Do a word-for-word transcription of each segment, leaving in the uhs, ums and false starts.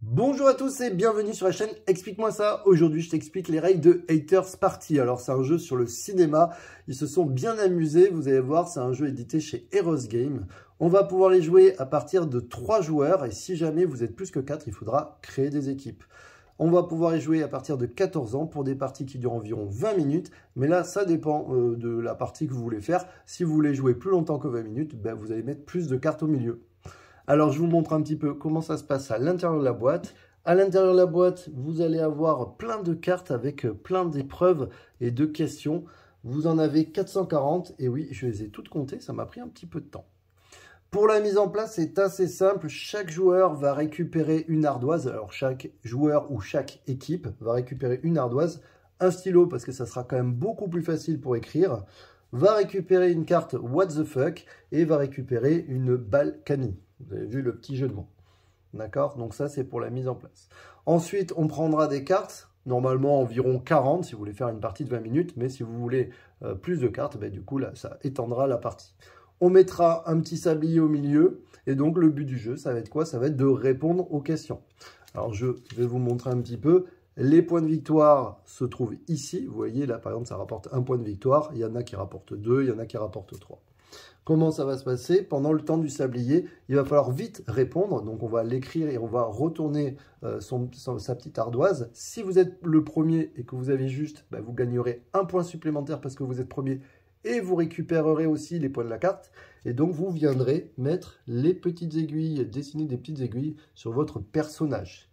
Bonjour à tous et bienvenue sur la chaîne Explique-moi ça. Aujourd'hui, je t'explique les règles de Haters Party. Alors, c'est un jeu sur le cinéma. Ils se sont bien amusés. Vous allez voir, c'est un jeu édité chez Heroes Game. On va pouvoir les jouer à partir de trois joueurs. Et si jamais vous êtes plus que quatre, il faudra créer des équipes. On va pouvoir y jouer à partir de quatorze ans pour des parties qui durent environ vingt minutes. Mais là, ça dépend euh, de la partie que vous voulez faire. Si vous voulez jouer plus longtemps que vingt minutes, ben, vous allez mettre plus de cartes au milieu. Alors, je vous montre un petit peu comment ça se passe à l'intérieur de la boîte. À l'intérieur de la boîte, vous allez avoir plein de cartes avec plein d'épreuves et de questions. Vous en avez quatre cent quarante et oui, je les ai toutes comptées, ça m'a pris un petit peu de temps. Pour la mise en place, c'est assez simple. Chaque joueur va récupérer une ardoise. Alors, chaque joueur ou chaque équipe va récupérer une ardoise, un stylo parce que ça sera quand même beaucoup plus facile pour écrire, va récupérer une carte What the fuck et va récupérer une Balkany. Vous avez vu le petit jeu de mots. D'accord? Donc ça, c'est pour la mise en place. Ensuite, on prendra des cartes, normalement environ quarante si vous voulez faire une partie de vingt minutes. Mais si vous voulez euh, plus de cartes, ben, du coup, là, ça étendra la partie. On mettra un petit sablier au milieu. Et donc, le but du jeu, ça va être quoi? Ça va être de répondre aux questions. Alors, je vais vous montrer un petit peu. Les points de victoire se trouvent ici. Vous voyez, là, par exemple, ça rapporte un point de victoire. Il y en a qui rapportent deux, il y en a qui rapportent trois. Comment ça va se passer? Pendant le temps du sablier, il va falloir vite répondre. Donc, on va l'écrire et on va retourner euh, son, son, sa petite ardoise. Si vous êtes le premier et que vous avez juste, bah, vous gagnerez un point supplémentaire parce que vous êtes premier et vous récupérerez aussi les points de la carte. Et donc, vous viendrez mettre les petites aiguilles, dessiner des petites aiguilles sur votre personnage.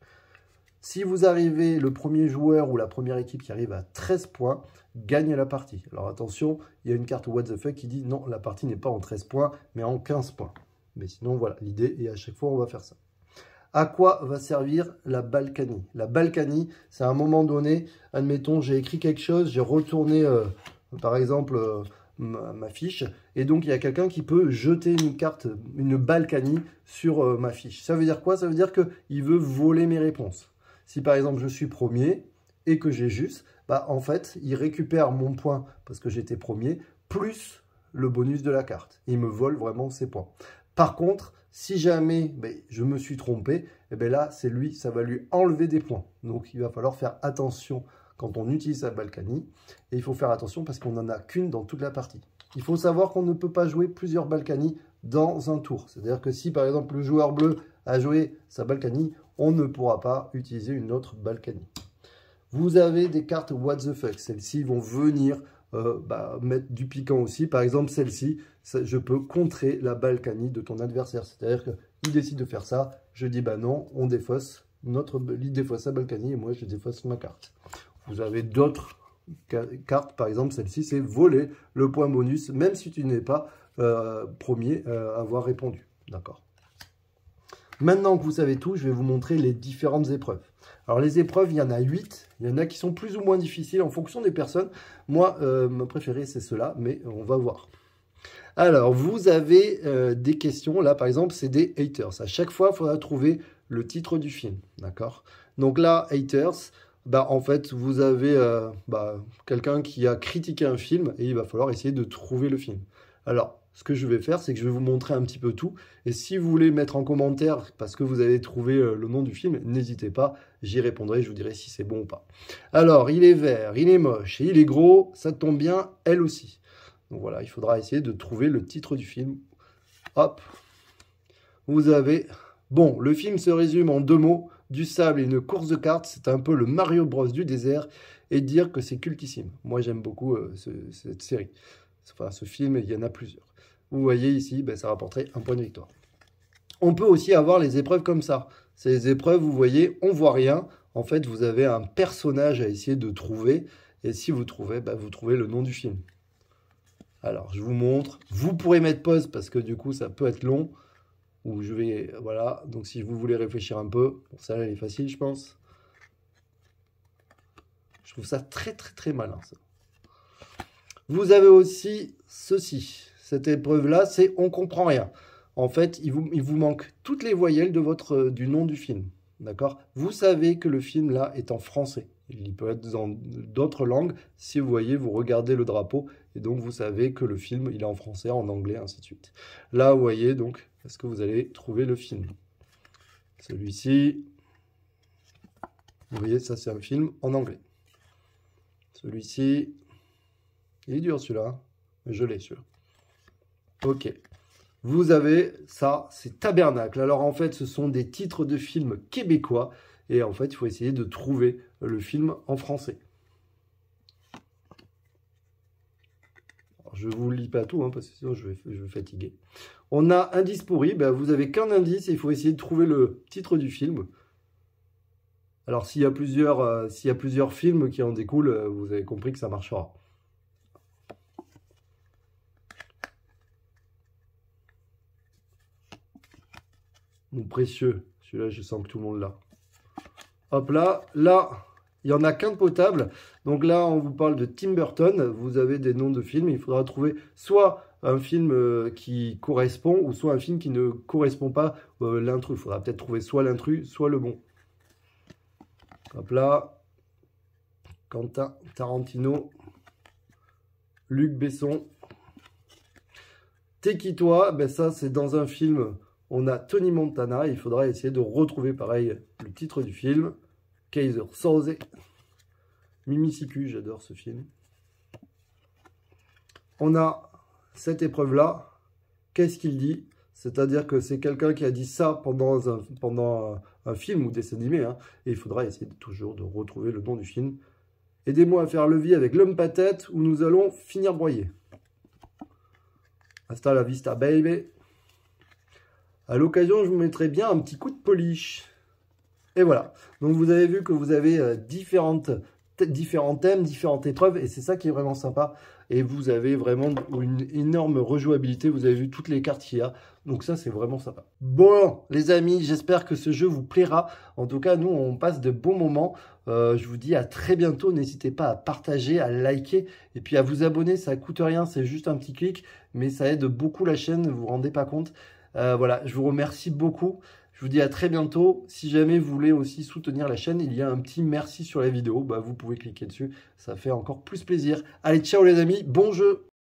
Si vous arrivez, le premier joueur ou la première équipe qui arrive à treize points, gagne la partie. Alors attention, il y a une carte What the fuck qui dit non, la partie n'est pas en treize points, mais en quinze points. Mais sinon, voilà, l'idée, et à chaque fois, on va faire ça. À quoi va servir la Balkany? La Balkany, c'est à un moment donné, admettons, j'ai écrit quelque chose, j'ai retourné, euh, par exemple, euh, ma, ma fiche, et donc il y a quelqu'un qui peut jeter une carte, une Balkany sur euh, ma fiche. Ça veut dire quoi? Ça veut dire qu'il veut voler mes réponses. Si par exemple je suis premier et que j'ai juste, bah en fait, il récupère mon point parce que j'étais premier, plus le bonus de la carte. Il me vole vraiment ses points. Par contre, si jamais bah, je me suis trompé, et ben là, c'est lui, ça va lui enlever des points. Donc, il va falloir faire attention quand on utilise la Balkany. Et il faut faire attention parce qu'on n'en a qu'une dans toute la partie. Il faut savoir qu'on ne peut pas jouer plusieurs Balkany dans un tour. C'est-à-dire que si, par exemple, le joueur bleu a joué sa Balkany, on ne pourra pas utiliser une autre Balkany. Vous avez des cartes What the fuck. Celles-ci vont venir euh, bah, mettre du piquant aussi. Par exemple, celle-ci, je peux contrer la Balkany de ton adversaire. C'est-à-dire qu'il décide de faire ça. Je dis, bah non, on défausse. Notre, il défausse sa Balkany et moi, je défausse ma carte. Vous avez d'autres cartes. Par exemple, celle-ci, c'est voler le point bonus, même si tu n'es pas euh, premier euh, à avoir répondu. D'accord? Maintenant que vous savez tout, je vais vous montrer les différentes épreuves. Alors les épreuves, il y en a huit. Il y en a qui sont plus ou moins difficiles en fonction des personnes. Moi, euh, ma préférée, c'est cela, mais on va voir. Alors, vous avez euh, des questions. Là, par exemple, c'est des haters. À chaque fois, il faudra trouver le titre du film. D'accord? Donc là, haters, bah, en fait, vous avez euh, bah, quelqu'un qui a critiqué un film et il va falloir essayer de trouver le film. Alors, ce que je vais faire, c'est que je vais vous montrer un petit peu tout. Et si vous voulez mettre en commentaire, parce que vous avez trouvé le nom du film, n'hésitez pas, j'y répondrai, je vous dirai si c'est bon ou pas. Alors, il est vert, il est moche et il est gros, ça tombe bien, elle aussi. Donc voilà, il faudra essayer de trouver le titre du film. Hop, vous avez... Bon, le film se résume en deux mots, du sable et une course de cartes, c'est un peu le Mario Bros du désert, et dire que c'est cultissime. Moi, j'aime beaucoup euh, ce, cette série. Enfin, ce film, il y en a plusieurs. Vous voyez ici, ben, ça rapporterait un point de victoire. On peut aussi avoir les épreuves comme ça. Ces épreuves, vous voyez, on voit rien. En fait, vous avez un personnage à essayer de trouver. Et si vous trouvez, ben, vous trouvez le nom du film. Alors, je vous montre. Vous pourrez mettre pause parce que du coup, ça peut être long. Ou je vais, voilà. Donc, si vous voulez réfléchir un peu, bon, ça, elle est facile, je pense. Je trouve ça très, très, très malin, ça. Vous avez aussi ceci. Cette épreuve-là, c'est on comprend rien. En fait, il vous, il vous manque toutes les voyelles de votre, du nom du film. D'accord? Vous savez que le film, là, est en français. Il peut être dans d'autres langues. Si vous voyez, vous regardez le drapeau. Et donc, vous savez que le film, il est en français, en anglais, ainsi de suite. Là, vous voyez, donc, est-ce que vous allez trouver le film? Celui-ci, Vous voyez, ça c'est un film en anglais. Celui-ci, il est dur celui-là. Je l'ai celui-là. Ok. Vous avez ça, c'est Tabernacle. Alors en fait, ce sont des titres de films québécois. Et en fait, il faut essayer de trouver le film en français. Alors, je ne vous lis pas tout, hein, parce que sinon je vais, je vais fatiguer. On a Indice pourri. Ben, vous n'avez qu'un indice et il faut essayer de trouver le titre du film. Alors s'il y a plusieurs, euh, s'il y a plusieurs films qui en découlent, euh, vous avez compris que ça marchera. Mon précieux, celui-là, je sens que tout le monde l'a. Hop là, là, il n'y en a qu'un de potable. Donc là, on vous parle de Tim Burton. Vous avez des noms de films. Il faudra trouver soit un film euh, qui correspond ou soit un film qui ne correspond pas euh, l'intrus. Il faudra peut-être trouver soit l'intrus, soit le bon. Hop là, Quentin Tarantino, Luc Besson. T'es qui toi? Ben ça, c'est dans un film... On a Tony Montana, il faudra essayer de retrouver pareil le titre du film. Kaiser Soze. Mimi Siku, j'adore ce film. On a cette épreuve-là. Qu'est-ce qu'il dit? C'est-à-dire que c'est quelqu'un qui a dit ça pendant un, pendant un, un film ou dessin animé. Hein, et il faudra essayer de, toujours de retrouver le nom du film. Aidez-moi à faire levier avec l'homme patate où nous allons finir broyé. Hasta la vista, baby. À l'occasion, je vous mettrai bien un petit coup de polish. Et voilà. Donc, vous avez vu que vous avez euh, différentes, différents thèmes, différentes épreuves. Et c'est ça qui est vraiment sympa. Et vous avez vraiment une énorme rejouabilité. Vous avez vu toutes les cartes qu'il y a. Donc, ça, c'est vraiment sympa. Bon, les amis, j'espère que ce jeu vous plaira. En tout cas, nous, on passe de bons moments. Euh, je vous dis à très bientôt. N'hésitez pas à partager, à liker. Et puis, à vous abonner. Ça ne coûte rien. C'est juste un petit clic. Mais ça aide beaucoup la chaîne. Vous vous rendez pas compte. Euh, voilà, je vous remercie beaucoup. Je vous dis à très bientôt. Si jamais vous voulez aussi soutenir la chaîne, il y a un petit merci sur la vidéo. Bah, vous pouvez cliquer dessus. Ça fait encore plus plaisir. Allez, ciao les amis. Bon jeu!